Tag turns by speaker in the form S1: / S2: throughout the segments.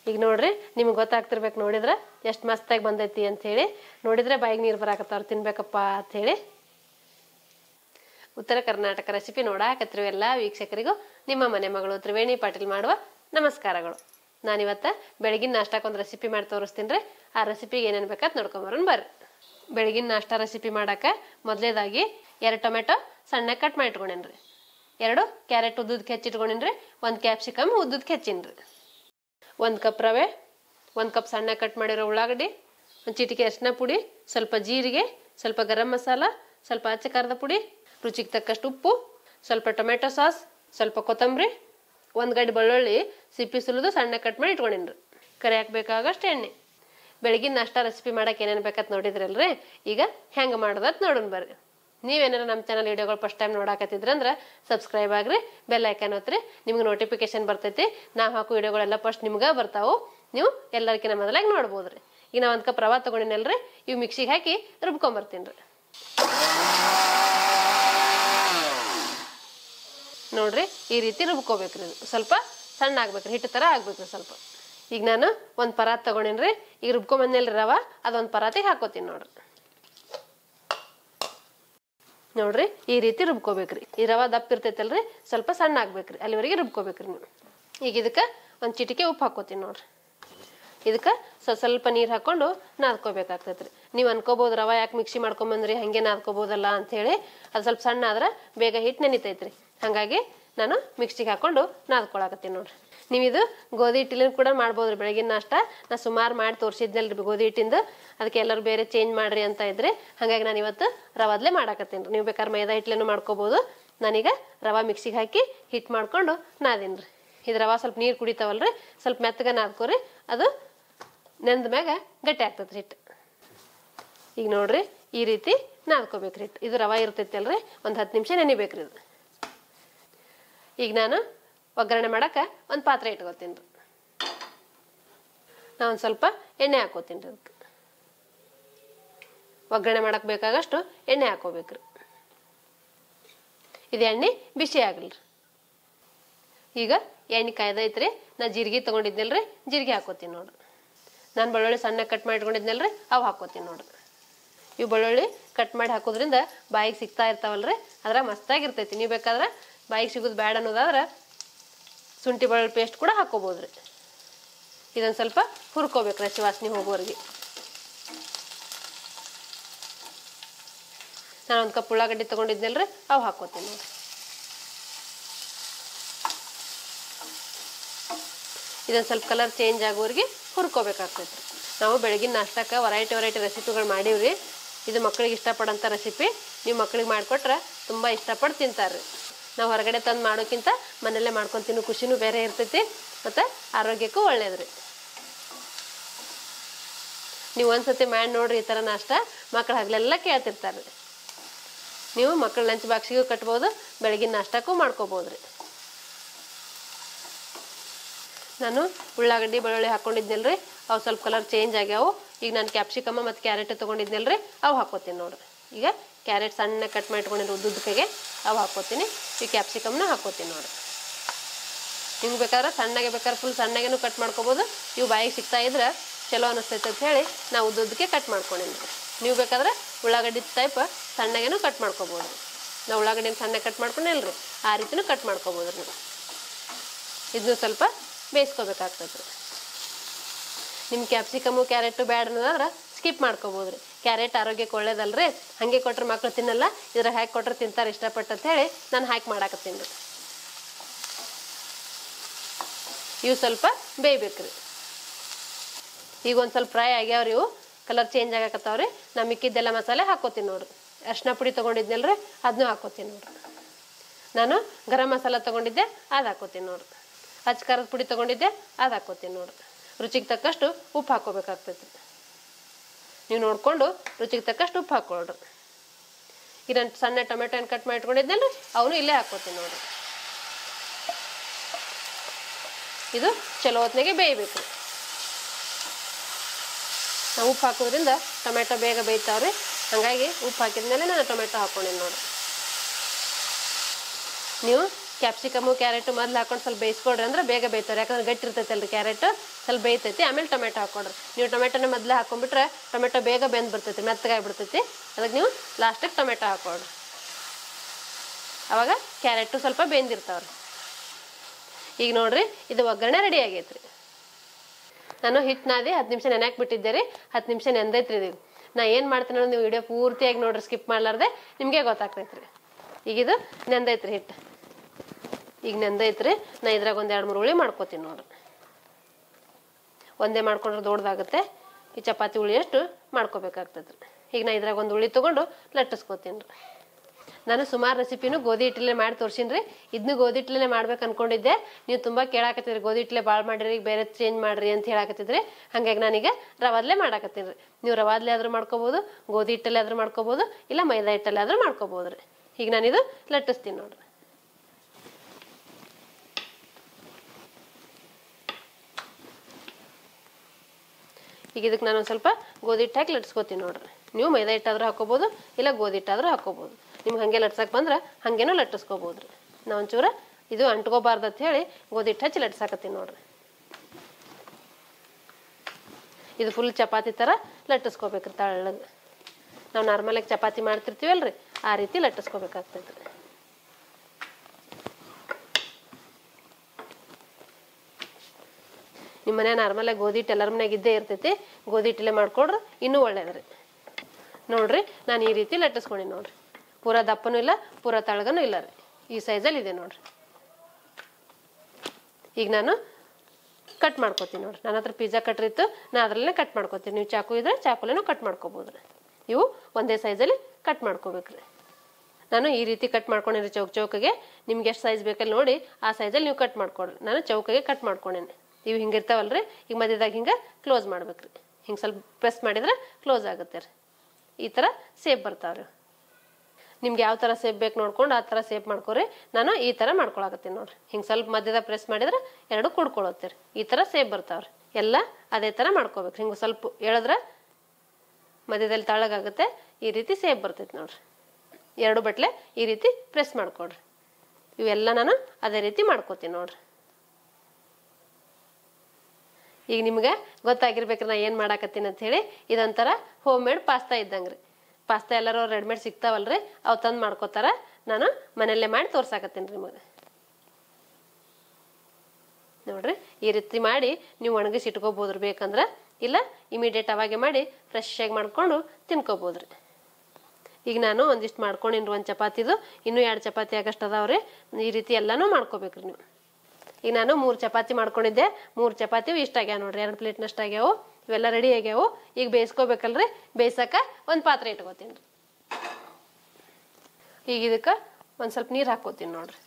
S1: ಈಗ ನೋಡ್ರಿ ನಿಮಗೆ ಗೊತ್ತಾಗ್ತಿರ್ಬೇಕು ನೋಡಿದ್ರೆ ಎಷ್ಟು ಮಸ್ತಾಗಿ ಬಂದೈತಿ ಅಂತ ಹೇಳಿ. ನೋಡಿದ್ರೆ ಬಾಯಿಗೆ ನೀರು ಬರಾಕತ್ತಾವ್ರು ತಿನ್ಬೇಕಪ್ಪ ಅಂತ ಹೇಳಿ. ಉತ್ತರ ಕರ್ನಾಟಕ ರೆಸಿಪಿ ನೋಡಾಕತ್ತಿರುವ ಎಲ್ಲ ವೀಕ್ಷಕರಿಗೂ ನಿಮ್ಮ ಮನೆ ಮಗಳು ತ್ರಿವೇಣಿ ಪಾಟೀಲ್ ಮಾಡುವ ನಮಸ್ಕಾರಗಳು. ನಾನಿವತ್ತ ಬೆಳಗಿನ ನಾಷ್ಟಕ್ಕೊಂದು ರೆಸಿಪಿ ಮಾಡಿ ತೋರಿಸ್ತೀನಿ ರೀ. ಆ ರೆಸಿಪಿಗೆ ಏನೇನು ಬೇಕಂತ ನೋಡ್ಕೊಂಬರೋಣ ಬರ್ರಿ. ಬೆಳಗಿನ ನಾಷ್ಟ ರೆಸಿಪಿ ಮಾಡಕ್ಕೆ ಮೊದಲೇದಾಗಿ 2 ಟೊಮೆಟೊ ಸಣ್ಣ ಕಟ್ ಮಾಡಿ ಇಟ್ಕೊಂಡೇನ್ರಿ, 2 ಕ್ಯಾರೆಟ್ ಉದ್ದಕ್ಕೆ ಹೆಚ್ಚಿಟ್ಕೊಂಡೇನ್ರಿ, 1 ಕ್ಯಾಪ್ಸಿಕಮ್ ಉದ್ದಕ್ಕೆ ಹೆಚ್ಚಿನ್ರಿ, 1 ಕಪ್ ರವೆ, 1 ಕಪ್ ಸಣ್ಣ ಕಟ್ ಮಾಡಿರೋ ಉಳ್ಳಾಗಡ್ಡಿ, 1 ಚಿಟಿಕೆ ಅರಿಶಿನ ಪುಡಿ, ಸ್ವಲ್ಪ ಜೀರಿಗೆ, ಸ್ವಲ್ಪ ಗರಂ ಮಸಾಲ, ಸ್ವಲ್ಪ ಅಚ್ಚ ಖಾರದ ಪುಡಿ, ರುಚಿಗೆ ತಕ್ಕಷ್ಟು ಉಪ್ಪು, ಸ್ವಲ್ಪ ಟೊಮೆಟೊ ಸಾಸ್, ಸ್ವಲ್ಪ ಕೊತ್ತಂಬರಿ, 1 ಗಡ್ಡೆ ಬೆಳ್ಳುಳ್ಳಿ ಸಿಪ್ಪಿ ಸುಲಿದು ಸಣ್ಣ ಕಟ್ ಮಾಡಿ ಇಟ್ಕೊಂಡೇನ್ರಿ, ಕರಿಯಾಕ ಬೇಕಾಗಷ್ಟು ಎಣ್ಣೆ. ಬೆಳಗಿನ ನಾಷ್ಟ ರೆಸಿಪಿ ಮಾಡಕ್ಕೆ ಏನೇನು ಬೇಕಂತ ನೋಡಿದ್ರಲ್ರಿ. ಈಗ ಹೆಂಗೆ ಮಾಡೋದತ್ ನೋಡೋಣ ಬರ್ರಿ. ನೀವೇನಾರ ನಮ್ಮ ಚಾನಲ್ ವಿಡಿಯೋಗಳು ಫಸ್ಟ್ ಟೈಮ್ ನೋಡಾಕತ್ತಿದ್ರಂದ್ರೆ ಸಬ್ಸ್ಕ್ರೈಬ್ ಆಗ್ರಿ, ಬೆಲ್ ಐಕಾನ್ ಒತ್ತಿರಿ, ನಿಮ್ಗೆ ನೋಟಿಫಿಕೇಶನ್ ಬರ್ತೈತಿ. ನಾವು ಹಾಕೋ ವಿಡಿಯೋಗಳೆಲ್ಲ ಫಸ್ಟ್ ನಿಮ್ಗೆ ಬರ್ತಾವು, ನೀವು ಎಲ್ಲರಿಗಿನ ಮೊದಲಾಗಿ ನೋಡ್ಬೋದ್ರಿ. ಈಗ ನಾ 1 ಕಪ್ ರವೆ ತೊಗೊಂಡಿನಲ್ರಿ, ಇವು ಮಿಕ್ಸಿಗೆ ಹಾಕಿ ರುಬ್ಕೊಂಬರ್ತೀನಿ ರೀ. ನೋಡ್ರಿ ಈ ರೀತಿ ರುಬ್ಕೋಬೇಕ್ರಿ. ಸ್ವಲ್ಪ ಸಣ್ಣ ಆಗ್ಬೇಕ್ರಿ, ಹಿಟ್ಟು ಥರ ಆಗ್ಬೇಕ್ರಿ ಸ್ವಲ್ಪ. ಈಗ ನಾನು 1 ಪರಾತ್ ತೊಗೊಂಡೇನ್ರಿ. ಈಗ ರುಬ್ಕೊಂಬಂದೇಲ್ರಿ ರವೆ, ಅದೊಂದು ಪರಾತಿಗೆ ಹಾಕೋತೀನಿ ನೋಡ್ರಿ. ನೋಡ್ರಿ ಈ ರೀತಿ ರುಬ್ಕೋಬೇಕ್ರಿ. ಈ ರವೆ ದಪ್ಪ ಇರ್ತೈತಲ್ರಿ, ಸ್ವಲ್ಪ ಸಣ್ಣ ಆಗ್ಬೇಕ್ರಿ, ಅಲ್ಲಿವರೆಗೆ ರುಬ್ಕೋಬೇಕ್ರಿ ನೀವು. ಈಗ ಇದಕ್ಕೆ 1 ಚಿಟಿಕೆ ಉಪ್ಪು ಹಾಕೋತೀನಿ ನೋಡ್ರಿ. ಇದಕ್ಕೆ ಸ್ವಲ್ಪ ನೀರು ಹಾಕೊಂಡು ನಾದ್ಕೋಬೇಕಾಗ್ತೈತ್ರಿ. ನೀವು ಅನ್ಕೋಬೋದು ರವೆ ಯಾಕೆ ಮಿಕ್ಸಿ ಮಾಡ್ಕೊಂಬಂದ್ರಿ, ಹಾಗೆ ನಾದ್ಕೋಬೋದಲ್ಲ ಅಂಥೇಳಿ. ಅದು ಸ್ವಲ್ಪ ಸಣ್ಣ ಆದ್ರೆ ಬೇಗ ಹಿಟ್ಟು ನೆನಿತೈತ್ರಿ, ಹಾಗಾಗಿ ನಾನು ಮಿಕ್ಸಿಗೆ ಹಾಕೊಂಡು ನಾದ್ಕೊಳಕತ್ತೀನಿ ನೋಡ್ರಿ. ನೀವು ಇದು ಗೋಧಿ ಹಿಟ್ಟಿಲಿಂದ ಕೂಡ ಮಾಡ್ಬೋದ್ರಿ ಬೆಳಗಿನ ನಾಷ್ಟ. ನಾ ಸುಮಾರು ಮಾಡಿ ತೋರಿಸಿದ್ನಲ್ರಿ ಗೋಧಿ ಹಿಟ್ಟಿಂದು, ಅದಕ್ಕೆ ಎಲ್ಲರೂ ಬೇರೆ ಚೇಂಜ್ ಮಾಡ್ರಿ ಅಂತ ಇದ್ರಿ, ಹಾಗಾಗಿ ನಾನು ಇವತ್ತು ರವಾದ್ಲೆ ಮಾಡಾಕತ್ತೀನಿ ರೀ. ನೀವು ಬೇಕಾದ್ರೆ ಮೈದಾ ಹಿಟ್ಲೇನು ಮಾಡ್ಕೋಬೋದು. ನಾನೀಗ ರವೆ ಮಿಕ್ಸಿಗೆ ಹಾಕಿ ಹಿಟ್ಟು ಮಾಡ್ಕೊಂಡು ನಾದೀನಿ ರೀ. ಇದು ರವೆ ಸ್ವಲ್ಪ ನೀರು ಕುಡಿತಾವಲ್ರಿ, ಸ್ವಲ್ಪ ಮೆತ್ತಗೆ ನಾದ್ಕೋರಿ, ಅದು ನೆಂದ ಮ್ಯಾಗ ಗಟ್ಟಿ ಆಗ್ತೈತೆ ಹಿಟ್ಟು. ಈಗ ನೋಡ್ರಿ ಈ ರೀತಿ ನಾದ್ಕೋಬೇಕ್ರಿ ಹಿಟ್ಟು. ಇದು ರವೆ ಇರ್ತೈತಿ ಅಲ್ರಿ, ಒಂದು 10 ನಿಮಿಷ ನೆನಿಬೇಕ್ರಿ ಇದು. ಈಗ ನಾನು ಒಗ್ಗರಣೆ ಮಾಡಕ್ಕೆ ಒಂದು ಪಾತ್ರೆ ಇಟ್ಕೋತೀನಿ ರೀ. ನಾನು ಒಂದು ಸ್ವಲ್ಪ ಎಣ್ಣೆ ಹಾಕೋತೀನಿ ರೀ. ಅದಕ್ಕೆ ಒಗ್ಗರಣೆ ಮಾಡಕ್ಕೆ ಬೇಕಾಗಷ್ಟು ಎಣ್ಣೆ ಹಾಕೋಬೇಕ್ರಿ. ಇದು ಎಣ್ಣೆ ಬಿಸಿ ಆಗಲ್ರಿ. ಈಗ ಎಣ್ಣೆ ಕಾಯ್ದೈತ್ರಿ. ನಾ ಜೀರಿಗೆ ತೊಗೊಂಡಿದ್ನಲ್ರಿ, ಜೀರಿಗೆ ಹಾಕೋತೀನಿ ನೋಡ್ರಿ. ನಾನು ಬೆಳ್ಳುಳ್ಳಿ ಸಣ್ಣ ಕಟ್ ಮಾಡಿ ಇಟ್ಕೊಂಡಿದ್ನಲ್ರಿ, ಅವು ಹಾಕೋತೀನಿ ನೋಡ್ರಿ. ಇವು ಬೆಳ್ಳುಳ್ಳಿ ಕಟ್ ಮಾಡಿ ಹಾಕೋದ್ರಿಂದ ಬಾಯಿಗೆ ಸಿಗ್ತಾ ಇರ್ತಾವಲ್ರಿ, ಅದ್ರಾಗ ಮಸ್ತಾಗಿರ್ತೈತಿ. ನೀವು ಬೇಕಾದ್ರೆ ಬಾಯಿಗೆ ಸಿಗೋದು ಬೇಡ ಅನ್ನೋದಾದ್ರೆ ಶುಂಠಿ ಬೆಳ್ಳುಳ್ಳಿ ಪೇಸ್ಟ್ ಕೂಡ ಹಾಕೋಬೋದ್ರಿ. ಇದೊಂದು ಸ್ವಲ್ಪ ಹುರ್ಕೋಬೇಕು ರಸಿ ವಾಸನೆ ಹೋಗೋವರೆಗೆ. ನಾನು 1 ಕಪ್ ಉಳ್ಳಾಗಡ್ಡಿ ತೊಗೊಂಡಿದ್ನಲ್ರಿ, ಅವು ಹಾಕೋತೀನಿ ನೋಡ್ರಿ. ಇದೊಂದು ಸ್ವಲ್ಪ ಕಲರ್ ಚೇಂಜ್ ಆಗೋವರೆಗೆ ಹುರ್ಕೋಬೇಕಾಗ್ತೈತ್ರಿ. ನಾವು ಬೆಳಗಿನ ನಾಷ್ಟಕ್ಕೆ ವೆರೈಟಿ ರೆಸಿಪಿಗಳು ಮಾಡೀವ್ರಿ. ಇದು ಮಕ್ಕಳಿಗೆ ಇಷ್ಟಪಡೋಂಥ ರೆಸಿಪಿ. ನೀವು ಮಕ್ಕಳಿಗೆ ಮಾಡಿಕೊಟ್ರೆ ತುಂಬ ಇಷ್ಟಪಟ್ಟು ತಿಂತಾರೆ. ನಾವು ಹೊರಗಡೆ ತಂದು ಮಾಡೋಕ್ಕಿಂತ ಮನೆಯಲ್ಲೇ ಮಾಡ್ಕೊಂಡು ತಿನ್ನೋ ಖುಷಿನೂ ಬೇರೆ ಇರ್ತೈತಿ, ಮತ್ತು ಆರೋಗ್ಯಕ್ಕೂ ಒಳ್ಳೇದ್ರಿ. ನೀವು ಒಂದ್ಸತಿ ಮಾಡಿ ನೋಡ್ರಿ ಈ ಥರ ನಾಷ್ಟ, ಮಕ್ಕಳು ಹಗಲೆಲ್ಲ ಕೇಳ್ತಿರ್ತಾರೆ. ನೀವು ಮಕ್ಕಳ ಲಂಚ್ ಬಾಕ್ಸಿಗೂ ಕಟ್ಬೋದು, ಬೆಳಗಿನ ನಾಷ್ಟಕ್ಕೂ ಮಾಡ್ಕೋಬೋದ್ರಿ. ನಾನು ಉಳ್ಳಾಗಡ್ಡಿ ಬೆಳ್ಳುಳ್ಳಿ ಹಾಕ್ಕೊಂಡಿದ್ನಲ್ರಿ, ಅವು ಸ್ವಲ್ಪ ಕಲರ್ ಚೇಂಜ್ ಆಗ್ಯಾವು. ಈಗ ನಾನು ಕ್ಯಾಪ್ಸಿಕಮ್ಮ ಮತ್ತು ಕ್ಯಾರೆಟ್ ತೊಗೊಂಡಿದ್ನಲ್ರಿ, ಅವು ಹಾಕೋತೀನಿ ನೋಡ್ರಿ. ಈಗ ಕ್ಯಾರೆಟ್ ಸಣ್ಣ ಕಟ್ ಮಾಡಿ ಇಟ್ಕೊಂಡಿರೋ ಉದ್ದುದ್ದಕ್ಕೆ ಅವು ಹಾಕೋತೀನಿ. ಈ ಕ್ಯಾಪ್ಸಿಕಮ್ನ ಹಾಕೋತೀನಿ ನೋಡ್ರಿ. ನಿಮ್ಗೆ ಬೇಕಾದ್ರೆ ಸಣ್ಣಗೆ ಬೇಕಾದ್ರೆ ಫುಲ್ ಸಣ್ಣಗೇನು ಕಟ್ ಮಾಡ್ಕೋಬೋದು. ಇವು ಬಾಯಿಗೆ ಸಿಗ್ತಾ ಇದ್ರೆ ಚಲೋ ಅನ್ನಿಸ್ತೈತೆ ಅಂತ ಹೇಳಿ ನಾವು ಉದ್ದುದ್ದಕ್ಕೆ ಕಟ್ ಮಾಡ್ಕೊಂಡಿದ್ವಿ. ನೀವು ಬೇಕಾದ್ರೆ ಉಳ್ಳಾಗಡ್ಡಿ ಟೈಪ್ ಸಣ್ಣಗೇನು ಕಟ್ ಮಾಡ್ಕೋಬೋದು. ನಾವು ಉಳ್ಳಾಗಡ್ಡಿನ ಸಣ್ಣ ಕಟ್ ಮಾಡ್ಕೊಂಡೇಲ್ರಿ, ಆ ರೀತಿನೂ ಕಟ್ ಮಾಡ್ಕೋಬೋದು ರೀ. ಇದನ್ನು ಸ್ವಲ್ಪ ಬೇಯಿಸ್ಕೋಬೇಕಾಗ್ತೈತೆ ರೀ. ನಿಮ್ಮ ಕ್ಯಾಪ್ಸಿಕಮ್ಮು ಕ್ಯಾರೆಟು ಬ್ಯಾಡ ಅನ್ನೋದಾದ್ರೆ ಸ್ಕಿಪ್ ಮಾಡ್ಕೋಬೋದು ರೀ. ಕ್ಯಾರೆಟ್ ಆರೋಗ್ಯಕ್ಕೆ ಒಳ್ಳೇದಲ್ರಿ, ಹಾಗೆ ಕೊಟ್ರೆ ಮಕ್ಕಳು ತಿನ್ನಲ್ಲ, ಇದ್ರಾಗ ಹಾಕಿ ಕೊಟ್ರೆ ತಿಂತಾರೆ ಇಷ್ಟಪಟ್ಟು ಅಂತ ಹೇಳಿ ನಾನು ಹಾಕಿ ಮಾಡಾಕತ್ತೀನಿ ರೀ. ಇವು ಸ್ವಲ್ಪ ಬೇಯ್ಬೇಕ್ರಿ. ಈಗ ಒಂದು ಸ್ವಲ್ಪ ಫ್ರೈ ಆಗ್ಯಾವ್ರಿ, ಇವು ಕಲರ್ ಚೇಂಜ್ ಆಗಾಕತ್ತಾವ್ರಿ. ನಾ ಮಿಕ್ಕಿದ್ದೆಲ್ಲ ಮಸಾಲೆ ಹಾಕೋತೀನಿ ನೋಡ್ರಿ. ಅರಿಶಿನ ಪುಡಿ ತೊಗೊಂಡಿದ್ನಲ್ರಿ, ಅದನ್ನೂ ಹಾಕೋತೀನಿ ನೋಡ್ರಿ. ನಾನು ಗರಂ ಮಸಾಲ ತೊಗೊಂಡಿದ್ದೆ, ಅದು ಹಾಕೋತೀನಿ ನೋಡ್ರಿ. ಅಚ್ಚ ಖಾರದ ಪುಡಿ ತೊಗೊಂಡಿದ್ದೆ, ಅದು ಹಾಕೋತೀನಿ ನೋಡ್ರಿ. ರುಚಿಗೆ ತಕ್ಕಷ್ಟು ಉಪ್ಪು ಹಾಕೋಬೇಕಾಗ್ತೈತಿ. ನೀವು ನೋಡಿಕೊಂಡು ರುಚಿಗೆ ತಕ್ಕಷ್ಟು ಉಪ್ಪು ಹಾಕ್ಕೊಳ್ರಿ. ಈಗ ನಾನು ಸಣ್ಣ ಟೊಮೆಟೊ ಏನು ಕಟ್ ಮಾಡಿ ಇಟ್ಕೊಂಡಿದ್ನಲ್ರಿ, ಅವನು ಇಲ್ಲೇ ಹಾಕೋತೀನಿ ನೋಡ್ರಿ. ಇದು ಚಲೋ ಹೊತ್ತಿನಾಗೆ ಬೇಯಬೇಕು. ನಾವು ಉಪ್ಪು ಹಾಕೋದ್ರಿಂದ ಟೊಮೆಟೊ ಬೇಗ ಬೇಯ್ತಾವ್ರಿ, ಹಾಗಾಗಿ ಉಪ್ಪು ಹಾಕಿದ್ಮೇಲೆ ನಾನು ಟೊಮೆಟೊ ಹಾಕ್ಕೊಂಡೇನಿ ನೋಡ್ರಿ. ನೀವು ಕ್ಯಾಪ್ಸಿಕಮು ಕ್ಯಾರೆಟು ಮೊದಲು ಹಾಕೊಂಡು ಸ್ವಲ್ಪ ಬೇಯಿಸ್ಕೊಡ್ರಿ ಅಂದ್ರೆ ಬೇಗ ಬೇಯ್ತಾರೆ, ಯಾಕಂದ್ರೆ ಗಟ್ಟಿ ಇರ್ತೈತಲ್ರಿ ಕ್ಯಾರೆಟ್, ಸ್ವಲ್ಪ ಬೇಯ್ತೈತಿ. ಆಮೇಲೆ ಟೊಮೆಟೊ ಹಾಕೊಡ್ರಿ. ನೀವು ಟೊಮೆಟೊನ ಮೊದಲು ಹಾಕೊಂಡ್ಬಿಟ್ರೆ ಟೊಮೆಟೊ ಬೇಗ ಬೆಂದು ಬರ್ತೈತಿ, ಮೆತ್ತಗಾಗ್ಬಿಡ್ತೈತಿ. ಅದಕ್ಕೆ ನೀವು ಲಾಸ್ಟಿಗೆ ಟೊಮೆಟೊ ಹಾಕೊಡ್ರಿ. ಅವಾಗ ಕ್ಯಾರೆಟು ಸ್ವಲ್ಪ ಬೆಂದಿರ್ತಾವ್ರಿ. ಈಗ ನೋಡ್ರಿ ಇದು ಒಗ್ಗರಣೆ ರೆಡಿ ಆಗೈತ್ರಿ. ನಾನು ಹಿಟ್ಟು ನಾದಿ 10 ನಿಮಿಷ ನೆನೆಯಾಕೆ ಬಿಟ್ಟಿದ್ದೆ ರೀ. 10 ನಿಮಿಷ ನೆಂದೈತ್ರಿ ಇದು. ನಾ ಏನು ಮಾಡ್ತೀನಿ ನೀವು ವಿಡಿಯೋ ಪೂರ್ತಿಯಾಗಿ ನೋಡ್ರಿ, ಸ್ಕಿಪ್ ಮಾಡ್ಲಾರ್ದೆ ನಿಮಗೆ ಗೊತ್ತಾಗ್ತೈತ್ರಿ. ಈಗ ಇದು ನೆಂದೈತ್ರಿ ಹಿಟ್ಟು. ಈಗ ನೆಂದೈತ್ರಿ. ನಾ ಇದ್ರಾಗ ಒಂದು 2-3 ಉಳಿ ಮಾಡ್ಕೋತೀನಿ ನೋಡ್ರಿ. ಒಂದೇ ಮಾಡ್ಕೊಂಡ್ರೆ ದೊಡ್ಡದಾಗುತ್ತೆ. ಈ ಚಪಾತಿ ಉಳಿಯಷ್ಟು ಮಾಡ್ಕೋಬೇಕಾಗ್ತದ್ರಿ. ಈಗ ನಾ ಇದ್ರಾಗ ಒಂದು ಉಳಿ ತೊಗೊಂಡು ಲಟ್ಟಿಸ್ಕೋತೀನಿ ರೀ. ನಾನು ಸುಮಾರು ರೆಸಿಪಿನೂ ಗೋಧಿ ಹಿಟ್ಟಲ್ಲೇ ಮಾಡಿ ತೋರಿಸಿನಿ ರೀ. ಇದನ್ನು ಗೋಧಿ ಹಿಟ್ಟಲ್ಲೇ ಮಾಡ್ಬೇಕು ಅನ್ಕೊಂಡಿದ್ದೆ. ನೀವು ತುಂಬ ಕೇಳಾಕತ್ತಿದ್ರಿ ಗೋಧಿ ಹಿಟ್ಟಲೆ ಭಾಳ ಮಾಡಿರಿ, ಈಗ ಬೇರೆ ಚೇಂಜ್ ಮಾಡಿರಿ ಅಂತ ಹೇಳಾಕತ್ತಿದ್ರಿ. ಹಾಗಾಗಿ ನಾನೀಗ ರವಾದಲ್ಲೇ ಮಾಡಾಕತ್ತೀನಿ ರೀ. ನೀವು ರವಾದಲ್ಲೇ ಆದರೂ ಮಾಡ್ಕೋಬೋದು, ಗೋಧಿ ಹಿಟ್ಟಲ್ಲೇ ಆದರೂ ಮಾಡ್ಕೋಬೋದು, ಇಲ್ಲ ಮೈದಾ ಹಿಟ್ಟಲ್ಲೇ ಆದರೂ ಮಾಡ್ಕೋಬೋದು ರೀ. ಈಗ ನಾನಿದು ಲಟ್ಟಿಸ್ತೀನಿ ನೋಡ್ರಿ. ಈಗ ಇದಕ್ಕೆ ನಾನು ಸ್ವಲ್ಪ ಗೋಧಿ ಹಿಟ್ಟು ಹಾಕಿ ಲಟ್ಸ್ಕೊತೀನಿ ನೋಡ್ರಿ. ನೀವು ಮೈದಾ ಹಿಟ್ಟಾದ್ರೂ ಹಾಕೋಬೋದು, ಇಲ್ಲ ಗೋಧಿ ಹಿಟ್ಟಾದ್ರೂ ಹಾಕೋಬೋದು. ನಿಮ್ಗೆ ಹಾಗೆ ಲಟ್ಸಕ್ಕೆ ಬಂದ್ರೆ ಹಾಗೇನೂ ಲಟ್ಟಿಸ್ಕೋಬೋದು ರೀ. ನಾ ಒಂಚೂರು ಇದು ಅಂಟ್ಕೋಬಾರ್ದು ಅಂತ ಹೇಳಿ ಗೋಧಿ ಹಿಟ್ಟು ಹಚ್ಚಿ ಲಟ್ಸಾಕತ್ತೀನಿ ನೋಡ್ರಿ. ಇದು ಫುಲ್ ಚಪಾತಿ ಥರ ಲಟ್ಟಿಸ್ಕೋಬೇಕ್ರಿ ತಳ್ಳಗೆ. ನಾವು ನಾರ್ಮಲಾಗಿ ಚಪಾತಿ ಮಾಡ್ತಿರ್ತೀವಲ್ರಿ, ಆ ರೀತಿ ಲಟ್ಟಿಸ್ಕೋಬೇಕಾಗ್ತೈತೆ ರೀ. ನಿಮ್ಮ ಮನೆ ನಾರ್ಮಲಾಗಿ ಗೋಧಿ ಹಿಟ್ಟು ಎಲ್ಲರ ಮನೆಯಾಗ ಇದ್ದೇ ಇರ್ತೈತಿ. ಗೋಧಿ ಹಿಟ್ಟಲ್ಲೇ ಮಾಡ್ಕೊಡ್ರಿ, ಇನ್ನೂ ಒಳ್ಳೇದ್ರಿ. ನೋಡ್ರಿ ನಾನು ಈ ರೀತಿ ಲಟ್ಟಿಸ್ಕೊಂಡಿ ನೋಡ್ರಿ. ಪೂರಾ ದಪ್ಪನೂ ಇಲ್ಲ, ಪೂರಾ ತಳಗನೂ ಇಲ್ಲ ರೀ. ಈ ಸೈಜಲ್ಲಿ ಇದೆ ನೋಡ್ರಿ. ಈಗ ನಾನು ಕಟ್ ಮಾಡ್ಕೋತೀನಿ ನೋಡ್ರಿ. ನನ್ನ ಹತ್ರ ಪಿಜ್ಜಾ ಕಟ್ರ್ ಇತ್ತು, ನಾನು ಅದರಲ್ಲೇ ಕಟ್ ಮಾಡ್ಕೋತೀನಿ. ನೀವು ಚಾಕು ಇದ್ರೆ ಚಾಕುಲೇನೂ ಕಟ್ ಮಾಡ್ಕೋಬೋದು ರೀ. ಇವು ಒಂದೇ ಸೈಜಲ್ಲಿ ಕಟ್ ಮಾಡ್ಕೋಬೇಕ್ರಿ. ನಾನು ಈ ರೀತಿ ಕಟ್ ಮಾಡ್ಕೊಂಡಿರಿ ಚೌಕಿಗೆ. ನಿಮ್ಗೆ ಎಷ್ಟು ಸೈಜ್ ಬೇಕಲ್ಲಿ ನೋಡಿ ಆ ಸೈಜಲ್ಲಿ ನೀವು ಕಟ್ ಮಾಡ್ಕೊಡ್ರಿ. ನಾನು ಚೌಕಿಗೆ ಕಟ್ ಮಾಡ್ಕೊಂಡೇನೆ. ಇವು ಹಿಂಗಿರ್ತಾವಲ್ರಿ, ಈಗ ಮಧ್ಯದಾಗ ಹಿಂಗೆ ಕ್ಲೋಸ್ ಮಾಡ್ಬೇಕ್ರಿ. ಹಿಂಗೆ ಸ್ವಲ್ಪ ಪ್ರೆಸ್ ಮಾಡಿದ್ರೆ ಕ್ಲೋಸ್ ಆಗುತ್ತೆ ರೀ. ಈ ಥರ ಸೇಪ್ ಬರ್ತಾವ್ರಿ. ನಿಮ್ಗೆ ಯಾವ ಥರ ಸೇಪ್ ಬೇಕು ನೋಡ್ಕೊಂಡು ಆ ಥರ ಸೇಪ್ ಮಾಡ್ಕೊರಿ. ನಾನು ಈ ಥರ ಮಾಡ್ಕೊಳಕತ್ತೀನಿ ನೋಡ್ರಿ. ಹಿಂಗೆ ಸ್ವಲ್ಪ ಮಧ್ಯದಾಗ ಪ್ರೆಸ್ ಮಾಡಿದ್ರೆ ಎರಡು ಕುಡ್ಕೊಳತ್ತೀರಿ. ಈ ಥರ ಸೇಪ್ ಬರ್ತಾವ್ರಿ. ಎಲ್ಲ ಅದೇ ಥರ ಮಾಡ್ಕೋಬೇಕು. ಹಿಂಗೆ ಸ್ವಲ್ಪ ಎಳೆದ್ರೆ ಮಧ್ಯದಲ್ಲಿ ತಳಗಾಗುತ್ತೆ. ಈ ರೀತಿ ಸೇಪ್ ಬರ್ತೈತಿ ನೋಡ್ರಿ. ಎರಡು ಬಟ್ಲೆ ಈ ರೀತಿ ಪ್ರೆಸ್ ಮಾಡ್ಕೊಡ್ರಿ. ಇವೆಲ್ಲ ನಾನು ಅದೇ ರೀತಿ ಮಾಡ್ಕೋತೀನಿ ನೋಡ್ರಿ. ಈಗ ನಿಮ್ಗೆ ಗೊತ್ತಾಗಿರ್ಬೇಕ್ರಿ ನಾ ಏನು ಮಾಡಾಕತ್ತೀನಿ ಅಂತ ಹೇಳಿ. ಇದೊಂಥರ ಹೋಮ್ ಮೇಡ್ ಪಾಸ್ತಾ ಇದ್ದಂಗೆ ರೀ. ಪಾಸ್ತಾ ಎಲ್ಲರೂ ರೆಡಿಮೇಡ್ ಸಿಗ್ತಾವಲ್ರಿ, ಅವು ತಂದು ಮಾಡ್ಕೋತಾರ. ನಾನು ಮನೆಯಲ್ಲೇ ಮಾಡಿ ತೋರ್ಸಾಕತ್ತೀನಿ ರೀ ನಿಮಗೆ. ನೋಡ್ರಿ ಈ ರೀತಿ ಮಾಡಿ ನೀವು ಒಣಗಿಸಿ ಇಟ್ಕೋಬೋದ್ರಿ ಬೇಕಂದ್ರೆ, ಇಲ್ಲ ಇಮಿಡಿಯೇಟ್ ಅವಾಗೆ ಮಾಡಿ ಫ್ರೆಶ್ ಆಗಿ ಮಾಡ್ಕೊಂಡು ತಿನ್ಕೋಬೋದ್ರಿ. ಈಗ ನಾನು ಒಂದಿಷ್ಟು ಮಾಡ್ಕೊಂಡಿನ್ರಿ ಒಂದು ಚಪಾತಿದು. ಇನ್ನೂ 2 ಚಪಾತಿ ಆಗಷ್ಟು ಅದಾವ್ರಿ. ಈ ರೀತಿ ಎಲ್ಲನೂ ಮಾಡ್ಕೋಬೇಕ್ರಿ ನೀವು. ಈಗ ನಾನು 3 ಚಪಾತಿ ಮಾಡ್ಕೊಂಡಿದ್ದೆ. 3 ಚಪಾತಿ ಇಷ್ಟ ಆಗ್ಯಾವ ನೋಡ್ರಿ. 2 ಪ್ಲೇಟ್ನಷ್ಟು ಆಗ್ಯಾವು. ಇವೆಲ್ಲ ರೆಡಿ ಆಗ್ಯಾವು. ಈಗ ಬೇಯಿಸ್ಕೋಬೇಕಲ್ರಿ. ಬೇಯಿಸಕ ಒಂದು ಪಾತ್ರೆ ಇಟ್ಕೋತೀನಿ ರೀ. ಈಗ ಇದಕ್ಕೆ ಒಂದು ಸ್ವಲ್ಪ ನೀರು ಹಾಕೋತೀನಿ ನೋಡ್ರಿ.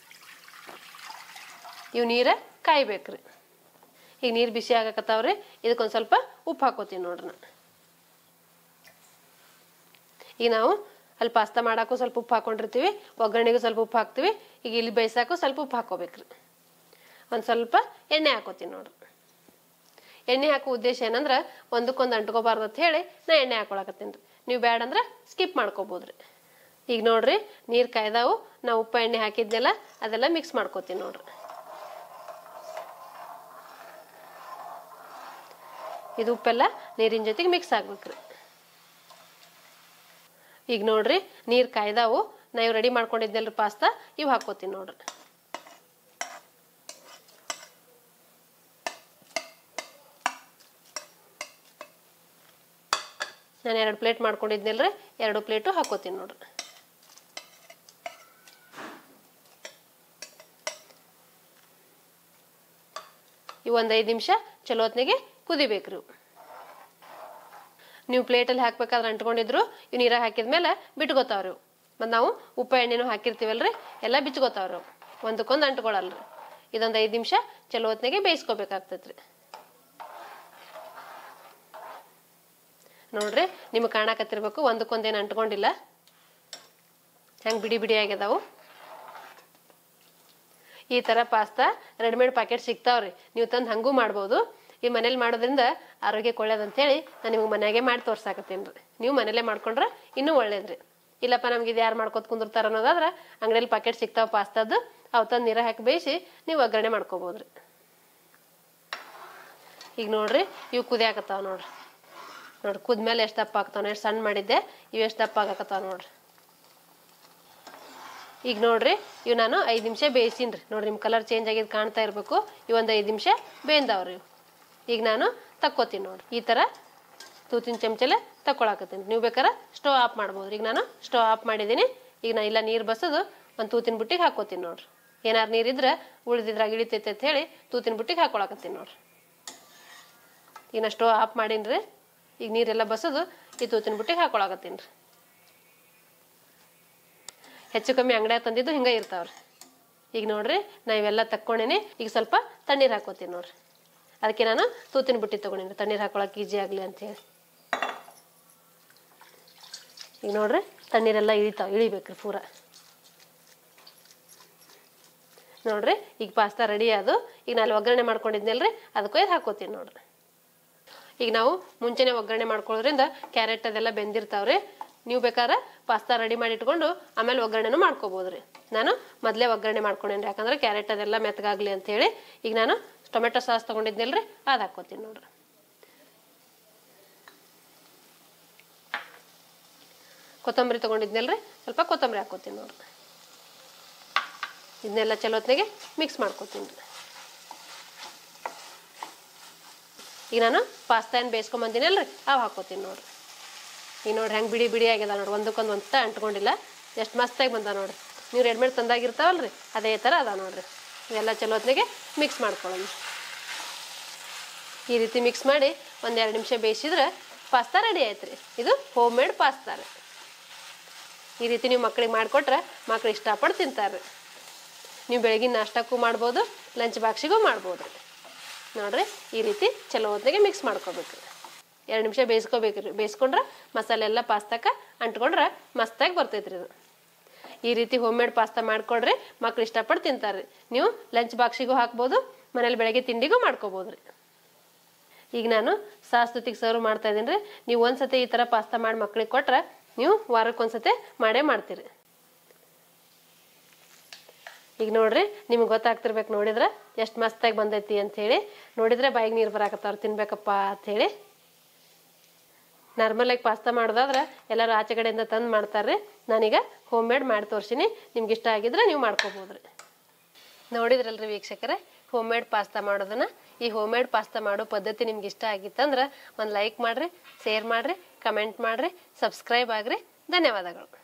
S1: ಇವು ನೀರು ಕಾಯ್ಬೇಕ್ರಿ. ಈಗ ನೀರು ಬಿಸಿ ಆಗಕತ್ತಾವ್ರಿ. ಇದಕ್ಕೊಂದು ಸ್ವಲ್ಪ ಉಪ್ಪು ಹಾಕೋತೀನಿ ನೋಡ್ರಿ ನಾನು. ಈಗ ನಾವು ಅಲ್ಲಿ ಪಾಸ್ತಾ ಮಾಡೋಕ್ಕೂ ಸ್ವಲ್ಪ ಉಪ್ಪು ಹಾಕೊಂಡಿರ್ತೀವಿ, ಒಗ್ಗರಣೆಗೂ ಸ್ವಲ್ಪ ಉಪ್ಪು ಹಾಕ್ತೀವಿ. ಈಗ ಇಲ್ಲಿ ಬೇಯಿಸಾಕು ಸ್ವಲ್ಪ ಉಪ್ಪು ಹಾಕೋಬೇಕ್ರಿ. ಒಂದು ಸ್ವಲ್ಪ ಎಣ್ಣೆ ಹಾಕೋತೀನಿ ನೋಡ್ರಿ. ಎಣ್ಣೆ ಹಾಕೋ ಉದ್ದೇಶ ಏನಂದ್ರೆ ಒಂದಕ್ಕೊಂದು ಅಂಟ್ಕೋಬಾರ್ದು ಅಂತ ಹೇಳಿ ನಾ ಎಣ್ಣೆ ಹಾಕೊಳಕತ್ತೀನಿ ರೀ. ನೀವು ಬೇಡ ಅಂದ್ರೆ ಸ್ಕಿಪ್ ಮಾಡ್ಕೋಬೋದ್ರಿ. ಈಗ ನೋಡ್ರಿ ನೀರು ಕಾಯ್ದಾವು. ನಾ ಉಪ್ಪು ಎಣ್ಣೆ ಹಾಕಿದ್ನೆಲ್ಲ ಅದೆಲ್ಲ ಮಿಕ್ಸ್ ಮಾಡ್ಕೋತೀನಿ ನೋಡ್ರಿ. ಇದು ಉಪ್ಪೆಲ್ಲ ನೀರಿನ ಜೊತೆಗೆ ಮಿಕ್ಸ್ ಆಗ್ಬೇಕ್ರಿ. ಈಗ ನೋಡ್ರಿ ನೀರು ಕಾಯ್ದಾವು. ನಾ ಇವು ರೆಡಿ ಮಾಡ್ಕೊಂಡಿದ್ನೆಲ್ರಿ ಪಾಸ್ತಾ, ಇವು ಹಾಕೋತೀನಿ ನೋಡ್ರಿ. ನಾನು 2 ಪ್ಲೇಟ್ ಮಾಡ್ಕೊಂಡಿದ್ನಲ್ರಿ, 2 ಪ್ಲೇಟು ಹಾಕೋತೀನಿ ನೋಡ್ರಿ. ಇವು ಒಂದು 5 ನಿಮಿಷ ಚಲೋ ಹೊತ್ನಾಗೆ ಕುದಿಬೇಕ್ರಿ. ನೀವು ಪ್ಲೇಟಲ್ಲಿ ಹಾಕ್ಬೇಕಾದ್ರೆ ಅಂಟ್ಕೊಂಡಿದ್ರು ಇವು ನೀರಾಗ ಹಾಕಿದ್ಮೇಲೆ ಬಿಟ್ಕೋತಾವ್ರಿ. ಮತ್ತು ನಾವು ಉಪ್ಪು ಎಣ್ಣೆನೂ ಹಾಕಿರ್ತೀವಲ್ರಿ, ಎಲ್ಲ ಬಿಚ್ಕೋತಾವ್ರಿ. ಒಂದಕ್ಕೊಂದು ಅಂಟ್ಕೊಳಲ್ರಿ. ಇದೊಂದು 5 ನಿಮಿಷ ಚಲೋ ಹೊತ್ನಾಗೆ ಬೇಯಿಸ್ಕೋಬೇಕಾಗ್ತೈತ್ರಿ. ನೋಡ್ರಿ ನಿಮಗೆ ಕಾಣಕತ್ತಿರ್ಬೇಕು, ಒಂದಕ್ಕೊಂದೇನು ಅಂಟ್ಕೊಂಡಿಲ್ಲ. ಹೆಂಗೆ ಬಿಡಿ ಬಿಡಿ ಆಗ್ಯದಾವು. ಈ ಥರ ಪಾಸ್ತಾ ರೆಡಿಮೇಡ್ ಪ್ಯಾಕೆಟ್ ಸಿಗ್ತಾವ್ರಿ. ನೀವು ತಂದು ಹಂಗೂ ಮಾಡ್ಬೋದು. ಈ ಮನೇಲಿ ಮಾಡೋದ್ರಿಂದ ಆರೋಗ್ಯಕ್ಕೆ ಒಳ್ಳೇದಂತೇಳಿ ನಾನು ನಿಮ್ಗೆ ಮನೆಯಾಗೆ ಮಾಡಿ ತೋರ್ಸಾಕತ್ತೀನಿ ರೀ. ನೀವು ಮನೇಲೇ ಮಾಡ್ಕೊಂಡ್ರೆ ಇನ್ನೂ ಒಳ್ಳೇದ್ರಿ. ಇಲ್ಲಪ್ಪ ನಮ್ಗೆ ಇದು ಯಾರು ಮಾಡ್ಕೊತ ಕುಂದಿರ್ತಾರ ಅನ್ನೋದಾದ್ರೆ ಅಂಗಡಿಯಲ್ಲಿ ಪ್ಯಾಕೆಟ್ ಸಿಗ್ತಾವೆ ಪಾಸ್ತಾದ್ದು, ಅವು ತಂದು ನೀರು ಹಾಕಿ ಬೇಯಿಸಿ ನೀವು ಒಗ್ಗರಣೆ ಮಾಡ್ಕೋಬೋದ್ರಿ. ಈಗ ನೋಡ್ರಿ ಇವು ಕುದಿಯಾಕತ್ತಾವ ನೋಡ್ರಿ. ಕುದ್ಮೇಲೆ ಎಷ್ಟು ದಪ್ಪ ಆಗ್ತಾವ, ಎಷ್ಟು ಸಣ್ಣ ಮಾಡಿದ್ದೆ ಇವು ಎಷ್ಟು ದಪ್ಪ ಆಗಾಕತ್ತಾವ ನೋಡ್ರಿ. ಈಗ ನೋಡ್ರಿ ಇವು ನಾನು 5 ನಿಮಿಷ ಬೇಯಿಸಿನ್ರಿ. ನೋಡ್ರಿ ನಿಮ್ಮ ಕಲರ್ ಚೇಂಜ್ ಆಗಿದ್ದು ಕಾಣ್ತಾ ಇರಬೇಕು. ಇವು ಒಂದು 5 ನಿಮಿಷ ಬೇಯ್ದವ್ರಿ. ಈಗ ನಾನು ತಕ್ಕೋತೀನಿ ನೋಡ್ರಿ. ಈ ಥರ ತೂತಿನ ಚಮಚಲೆ ತಕ್ಕೊಳಕತ್ತೀನಿ. ನೀವು ಬೇಕಾದ್ರೆ ಸ್ಟವ್ ಆಫ್ ಮಾಡ್ಬೋದು. ಈಗ ನಾನು ಸ್ಟವ್ ಆಫ್ ಮಾಡಿದ್ದೀನಿ. ಈಗ ನಾನು ಇಲ್ಲ ನೀರು ಬಸೋದು ಒಂದು ತೂತಿನ ಬುಟ್ಟಿಗೆ ಹಾಕೋತೀನಿ ನೋಡ್ರಿ. ಏನಾರು ನೀರಿದ್ರೆ ಉಳಿದಿದ್ರಾಗ ಇಳಿತೈತೆ ಅಂತ ಹೇಳಿ ತೂತಿನ ಬುಟ್ಟಿಗೆ ಹಾಕೊಳಕತ್ತೀನಿ ನೋಡ್ರಿ. ಈಗ ನಾನು ಸ್ಟವ್ ಆಫ್ ಮಾಡೀನಿ. ಈಗ ನೀರೆಲ್ಲ ಬಸೋದು ಈ ತೂತಿನ ಬುಟ್ಟಿಗೆ ಹಾಕೊಳಕತ್ತೀನಿ ರೀ. ಹೆಚ್ಚು ಕಮ್ಮಿ ಅಂಗಡಿಯಾಗ ತಂದಿದ್ದು ಹಿಂಗೆ ಇರ್ತಾವ್ರಿ. ಈಗ ನೋಡ್ರಿ ನಾ ಇವೆಲ್ಲ ತಕ್ಕೊಂಡೇನಿ. ಈಗ ಸ್ವಲ್ಪ ತಣ್ಣೀರು ಹಾಕೋತೀನಿ ನೋಡ್ರಿ. ಅದಕ್ಕೆ ನಾನು ತೂತಿನ ಬುಟ್ಟಿ ತೊಗೊಂಡಿನಿ ತಣ್ಣೀರು ಹಾಕೊಳಕ್ಕೆ ಈಜಿ ಆಗಲಿ ಅಂತೇಳಿ. ಈಗ ನೋಡ್ರಿ ತಣ್ಣೀರೆಲ್ಲ ಇಳಿಬೇಕ್ರಿ ಪೂರ. ನೋಡ್ರಿ ಈಗ ಪಾಸ್ತಾ ರೆಡಿ ಅದು. ಈಗ ನಾನು ಒಗ್ಗರಣೆ ಮಾಡ್ಕೊಂಡಿದ್ನಲ್ರಿ ಅದಕ್ಕೆ ಹಾಕೋತೀನಿ ನೋಡ್ರಿ. ಈಗ ನಾವು ಮುಂಚೆನೆ ಒಗ್ಗರಣೆ ಮಾಡ್ಕೊಳ್ಳೋದ್ರಿಂದ ಕ್ಯಾರೆಟ್ ಅದೆಲ್ಲ ಬೆಂದಿರ್ತಾವ್ರಿ. ನೀವು ಬೇಕಾದ್ರೆ ಪಾಸ್ತಾ ರೆಡಿ ಮಾಡಿ ಇಟ್ಕೊಂಡು ಆಮೇಲೆ ಒಗ್ಗರಣೆನೂ ಮಾಡ್ಕೋಬೋದ್ರಿ. ನಾನು ಮೊದಲೇ ಒಗ್ಗರಣೆ ಮಾಡ್ಕೊಂಡೇನ್ರಿ, ಯಾಕಂದ್ರೆ ಕ್ಯಾರೆಟ್ ಅದೆಲ್ಲ ಮೆತ್ತಗಾಗ್ಲಿ ಅಂತ ಹೇಳಿ. ಈಗ ನಾನು ಟೊಮೆಟೊ ಸಾಸ್ ತೊಗೊಂಡಿದ್ನಲ್ರಿ ಅದು ಹಾಕೋತೀನಿ ನೋಡ್ರಿ. ಕೊತ್ತಂಬರಿ ತೊಗೊಂಡಿದ್ನಲ್ರಿ ಸ್ವಲ್ಪ ಕೊತ್ತಂಬರಿ ಹಾಕೋತೀನಿ ನೋಡ್ರಿ. ಇದನ್ನೆಲ್ಲ ಚಲೋ ಹೊತ್ತಿಗೆ ಮಿಕ್ಸ್ ಮಾಡ್ಕೋತೀನಿ ರೀ. ಈಗ ನಾನು ಪಾಸ್ತಾ ಏನು ಬೇಯಿಸ್ಕೊಂಬಂದಿನಲ್ರಿ ಅವು ಹಾಕೋತೀನಿ ನೋಡ್ರಿ. ಈಗ ನೋಡ್ರಿ ಹೆಂಗೆ ಬಿಡಿ ಬಿಡಿ ಆಗ್ಯದ ನೋಡ್ರಿ. ಒಂದಕ್ಕೊಂದು ಒಂತ ಅಂಟ್ಕೊಂಡಿಲ್ಲ. ಎಷ್ಟು ಮಸ್ತಾಗಿ ಬಂದ ನೋಡ್ರಿ. ನೀವು ರೆಡಿಮೇಡ್ ತಂದಾಗಿರ್ತಾವಲ್ರಿ ಅದೇ ಥರ ಅದ ನೋಡ್ರಿ. ಇವೆಲ್ಲ ಚಲೋ ಹೊತ್ತಿಗೆ ಮಿಕ್ಸ್ ಮಾಡ್ಕೊಳ್ಳೋಣ. ಈ ರೀತಿ ಮಿಕ್ಸ್ ಮಾಡಿ 1-2 ನಿಮಿಷ ಬೇಯಿಸಿದ್ರೆ ಪಾಸ್ತಾ ರೆಡಿ ಆಯ್ತು ರೀ. ಇದು ಹೋಮ್ ಮೇಡ್ ಪಾಸ್ತಾ ರೀ. ಈ ರೀತಿ ನೀವು ಮಕ್ಕಳಿಗೆ ಮಾಡಿಕೊಟ್ರೆ ಮಕ್ಳು ಇಷ್ಟಪಟ್ಟು ತಿಂತಾರೆ. ನೀವು ಬೆಳಗಿನ ನಾಷ್ಟಕ್ಕೂ ಮಾಡ್ಬೋದು, ಲಂಚ್ ಬಾಕ್ಸಿಗೂ ಮಾಡ್ಬೋದು ರೀ. ನೋಡ್ರಿ ಈ ರೀತಿ ಚಲೋ ಹೊತ್ತಿಗೆ ಮಿಕ್ಸ್ ಮಾಡ್ಕೋಬೇಕು. 2 ನಿಮಿಷ ಬೇಯಿಸ್ಕೋಬೇಕ್ರಿ. ಬೇಯಿಸ್ಕೊಂಡ್ರೆ ಮಸಾಲೆ ಎಲ್ಲ ಪಾಸ್ತಾಕ್ಕೆ ಅಂಟ್ಕೊಂಡ್ರೆ ಮಸ್ತಾಗಿ ಬರ್ತೈತ್ರಿ ಇದು. ಈ ರೀತಿ ಹೋಮ್ ಮೇಡ್ ಪಾಸ್ತಾ ಮಾಡಿಕೊಡ್ರಿ, ಮಕ್ಳು ಇಷ್ಟಪಟ್ಟು ತಿಂತಾರೆ. ನೀವು ಲಂಚ್ ಬಾಕ್ಸಿಗೂ ಹಾಕ್ಬೋದು, ಮನೇಲಿ ಬೆಳಗ್ಗೆ ತಿಂಡಿಗೂ ಮಾಡ್ಕೋಬೋದು ರೀ. ಈಗ ನಾನು ಸಾಸ್ ಜೊತೆಗೆ ಸರ್ವ್ ಮಾಡ್ತಾ ಇದ್ದೀನಿ ರೀ. ನೀವು ಒಂದ್ಸತಿ ಈ ಥರ ಪಾಸ್ತಾ ಮಾಡಿ ಮಕ್ಳಿಗೆ ಕೊಟ್ರೆ ನೀವು ವಾರಕ್ಕೊಂದ್ಸತಿ ಮಾಡೇ ಮಾಡ್ತೀರಿ. ಈಗ ನೋಡ್ರಿ ನಿಮ್ಗೆ ಗೊತ್ತಾಗ್ತಿರ್ಬೇಕು ನೋಡಿದ್ರೆ ಎಷ್ಟು ಮಸ್ತಾಗಿ ಬಂದೈತಿ ಅಂಥೇಳಿ. ನೋಡಿದ್ರೆ ಬಾಯಿಗೆ ನೀರು ಬರಾಕತ್ತವ್ರು ತಿನ್ಬೇಕಪ್ಪ ಅಂಥೇಳಿ. ನಾರ್ಮಲಾಗಿ ಪಾಸ್ತಾ ಮಾಡೋದಾದ್ರೆ ಎಲ್ಲರೂ ಆಚೆ ಕಡೆಯಿಂದ ತಂದು ಮಾಡ್ತಾರೆ. ನಾನೀಗ ಹೋಮ್ ಮೇಡ್ ಮಾಡಿ ತೋರಿಸಿನಿ. ನಿಮ್ಗೆ ಇಷ್ಟ ಆಗಿದ್ರೆ ನೀವು ಮಾಡ್ಕೋಬೋದ್ರಿ. ನೋಡಿದ್ರಲ್ರಿ ವೀಕ್ಷಕರೇ ಹೋಮ್ ಮೇಡ್ ಪಾಸ್ತಾ ಮಾಡೋದನ್ನ. ಈ ಹೋಮ್ ಮೇಡ್ ಪಾಸ್ತಾ ಮಾಡೋ ಪದ್ಧತಿ ನಿಮ್ಗೆ ಇಷ್ಟ ಆಗಿತ್ತಂದ್ರೆ ಒಂದು ಲೈಕ್ ಮಾಡಿರಿ, ಶೇರ್ ಮಾಡಿರಿ, ಕಮೆಂಟ್ ಮಾಡಿರಿ, ಸಬ್ಸ್ಕ್ರೈಬ್ ಆಗಿರಿ. ಧನ್ಯವಾದಗಳು.